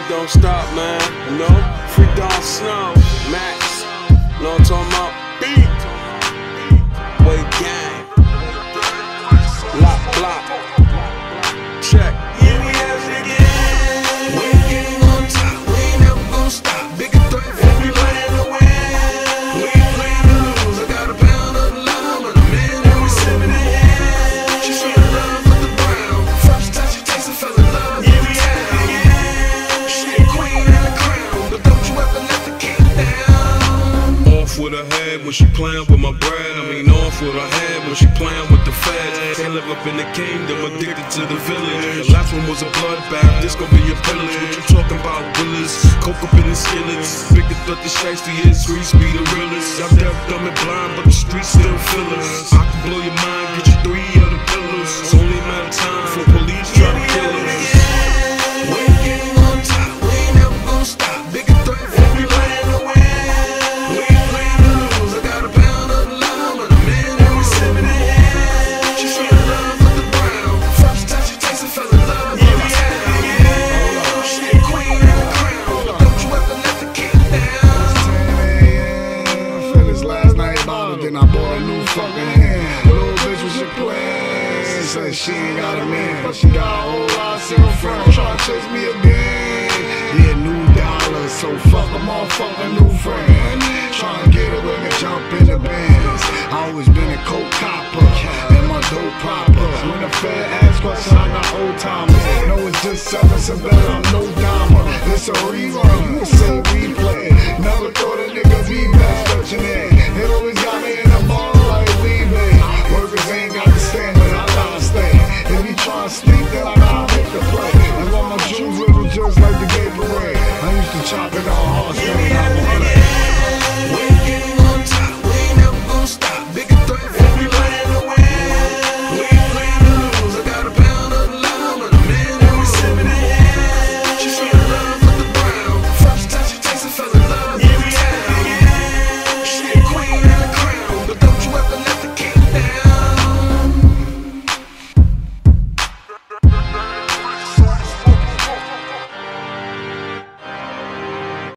don't stop, man. You know? Free Don Snow, Max. Know what I'm talking about? Beat. Wait, gang. Lock, block. Check. Here we have it again. We ain't getting on top. We ain't never gonna stop. Bigga threat for we playing to win. We ain't playing to lose. I got a pound of love, but a man that we sipping in hand. She fell in love with the brown. First time she tasted, fell in love with the town. She a queen and a crown, but don't you ever let the king down. Off with her head when she playing with my bread. I mean off with her head when she playing with the feds. Can't live up in the kingdom, addicted to the village. The last one was a bloodbath, this gon' be a pillage. What you talking about, Willis? Coke up in the skillets. Bigger thought the shiesty is, streets be the realest. I'm deaf, dumb and blind, but the streets still feel us. I can blow your mind, get you 3 other pillars. It's only a matter of time for police try to kill us. We ain't getting on top. We ain't never gonna stop. Bigger threat for we playing to win. We ain't playing to lose. I got a pound of love, but a man that we sipping in hand. She fell in love with the brown. First time she tasted, fell in love with the town. She a queen and a crown, but don't you ever let the king down. 10 a.m. Finished last night bottle, then I bought a new fucking hand. Little bitch was your plan. Said she ain't got a man, but she got a whole lot of single friends. Tryna chase me again. Yeah, new dollars, so fuck a motherfucking new friend. Tryna get her with me, jump in the bands. I always been a coke copper and my dope popper. When the Fed asks questions, I got old timers. No, it's just 7 cents better, I'm no dimer. It's a rerun, you can say replay. Never thought a nigga be best touching it. It always got me in the ball like leaving. Workers ain't got to stand, but I gotta stay. If you tryna sneak, then I gotta make the play. And all my jewels little just like the gay parade. I used to chop it on horse,